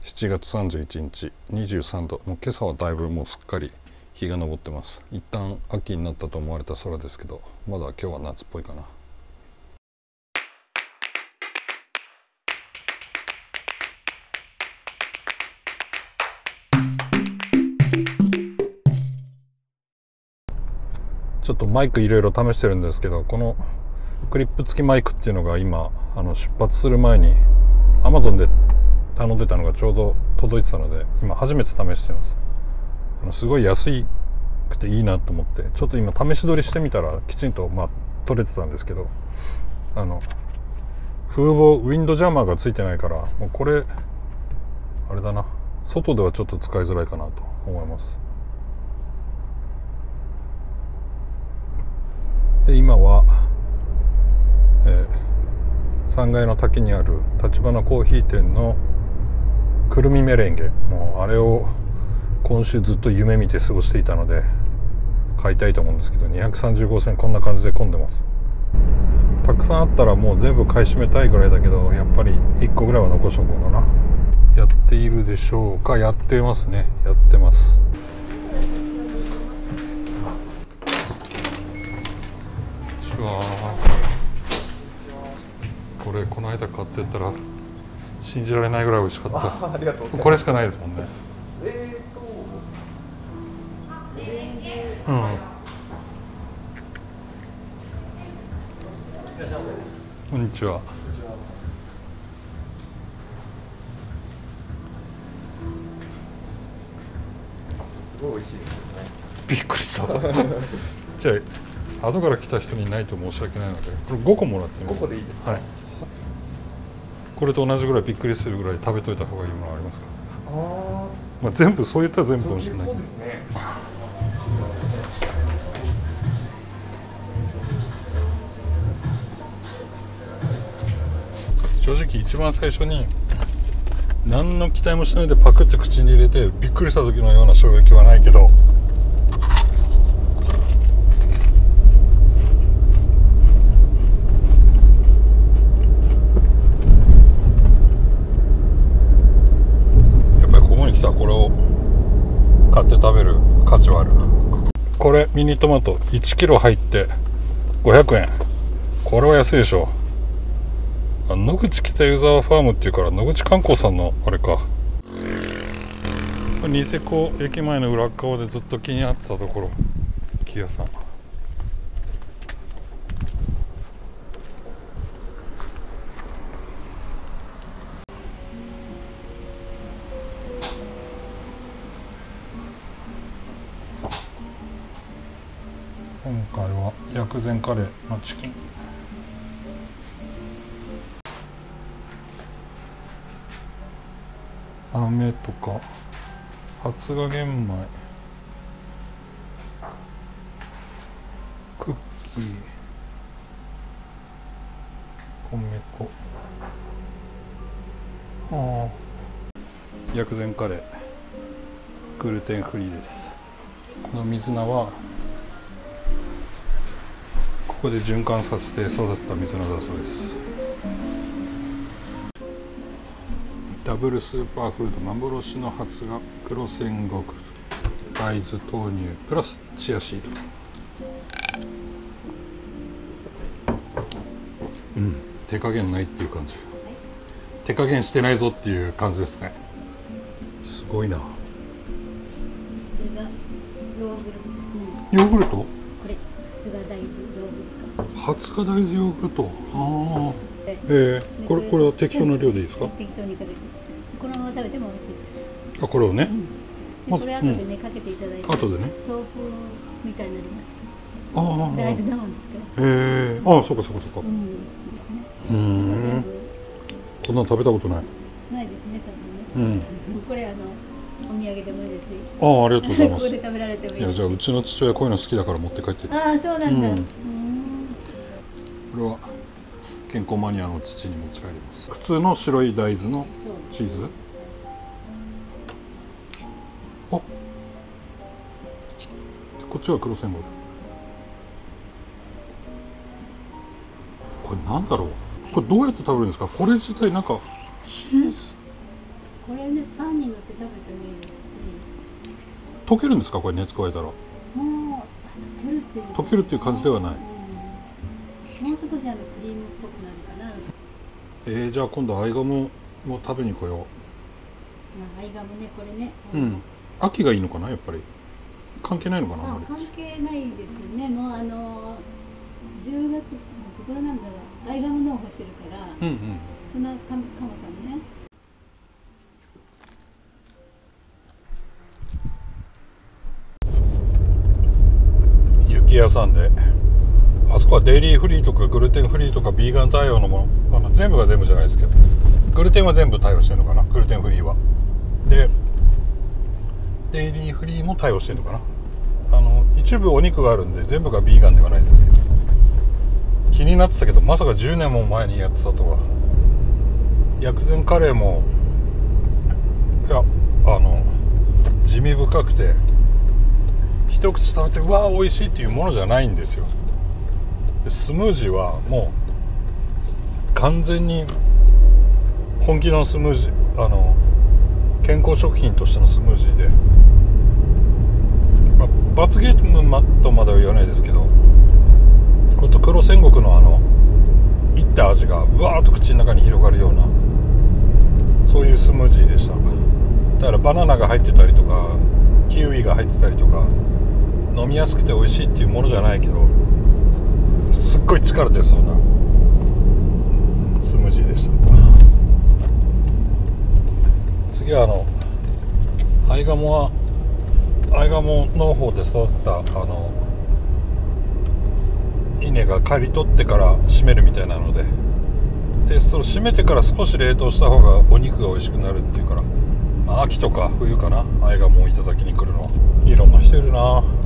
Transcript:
7月31日23度、もう今朝はだいぶもうすっかり日が昇ってます。一旦秋になったと思われた空ですけど、まだ今日は夏っぽいかな。ちょっとマイクいろいろ試してるんですけど、このクリップ付きマイクっていうのが今出発する前に Amazon で頼んでたのがちょうど届いてたので、今初めて試してます。すごい安くていいなと思って、ちょっと今試し撮りしてみたらきちんと撮れてたんですけど、風防ウィンドジャマーがついてないから、もうこれあれだな、外ではちょっと使いづらいかなと思います。で今は、3階の滝にある立花コーヒー店のくるみメレンゲ、もうあれを今週ずっと夢見て過ごしていたので買いたいと思うんですけど、230号線こんな感じで混んでます。たくさんあったらもう全部買い占めたいぐらいだけど、やっぱり1個ぐらいは残しとこうかな。やっているでしょうか。やってますね、やってます。これこの間買ってったら信じられないぐらい美味しかった。 ありがとうございます。 これしかないですもんね。うん。こんにちは。 すごい美味しいですよね。 びっくりした。じゃあ後から来た人にないと申し訳ないので、これ5個もらってみます。 5個でいいですか。 はい。これと同じぐらいびっくりするぐらい食べといた方がいいものありますか。全部そう言ったら全部かもしれない。 そうですね。 正直一番最初に何の期待もしないでパクって口に入れてびっくりした時のような衝撃はないけど、これを買って食べる価値はある。これミニトマト1キロ入って500円。これは安いでしょ。野口北湯沢ファームっていうから野口観光さんのあれか。ニセコ駅前の裏側でずっと気になってたところ、木屋さん。今回は薬膳カレーのチキン。飴とか発芽玄米、クッキー、米粉。薬膳カレーグルテンフリーです。この水菜はここで循環させて育てた水菜だそうです。ダブルスーパーフード幻の発芽黒戦国大豆豆乳プラスチアシード。手加減ないっていう感じ。手加減してないぞっていう感じですね。すごいな。ヨーグルト？これ発芽大豆ヨーグルト。これは適当な量でいいですか？ 適当にかけて、このまま食べても美味しいです。 これをね。 これ後でねかけていただいて。後でね。豆腐みたいになります。大豆なんですけど。 そうか。こんなの食べたことない。 ないですね、多分ね。これお土産でもいいですし。 ありがとうございます。 ここで食べられてもいい。 じゃあうちの父親こういうの好きだから持って帰ってって。 そうなんだ。 これは健康マニアの父に持ち帰ります。普通の白い大豆のチーズ。こっちが黒戦国。これなんだろう。これどうやって食べるんですか。これ自体なんかチーズっこれね、パンに乗って食べてもいいですし。 溶けるんですか、これ熱加えたら。 もう溶けるっていう感じではない。 もう少しクリームっぽくなるかな。 じゃあ今度アイガモも食べに来よう。 アイガモね、これね。 秋がいいのかな、やっぱり。関係ないのかな。 関係ないですね。もう10月どころなんだろう。アイガモ農法してるから。そんなかもさんね。 雪屋さんで、あそこはデイリーフリーとかグルテンフリーとかビーガン対応のもの、全部が全部じゃないですけど、グルテンは全部対応してるのかな、グルテンフリーは。でデイリーフリーも対応してるのかな。一部お肉があるんで全部がビーガンではないですけど、気になってたけどまさか10年も前にやってたとは。薬膳カレーもいや地味深くて、一口食べてうわー美味しいっていうものじゃないんですよ。でスムージーはもう完全に本気のスムージー、健康食品としてのスムージーで、罰ゲームとまでは言わないですけど、ほんと黒戦国のいった味がうわーっと口の中に広がるような、そういうスムージーでした。だからバナナが入ってたりとかキウイが入ってたりとか、飲みやすくて美味しいっていうものじゃないけど、すっごい力出そうなスムージーでした。次はアイガモ農法で育てた稲が刈り取ってから締めるみたいなので、それ締めてから少し冷凍した方がお肉が美味しくなるっていうから、秋とか冬かな、アイガモをいただきに来るのは。いろんな人いるな。